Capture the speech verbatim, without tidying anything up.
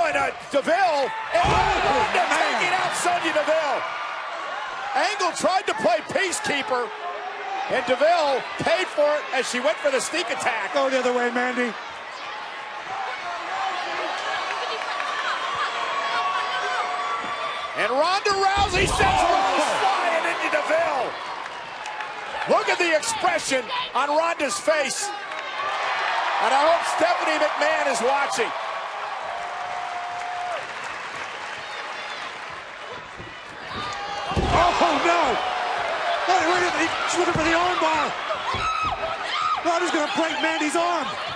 and uh, Deville, and oh, Ronda taking out Sonya Deville. Angle tried to play peacekeeper, and Deville paid for it as she went for the sneak attack. Go the other way, Mandy. And Ronda Rousey sends Rose flying into Deville. Look at the expression on Ronda's face. And I hope Stephanie McMahon is watching. Oh, no! Oh, wait, she's looking for the arm bar. Ronda's gonna break Mandy's arm.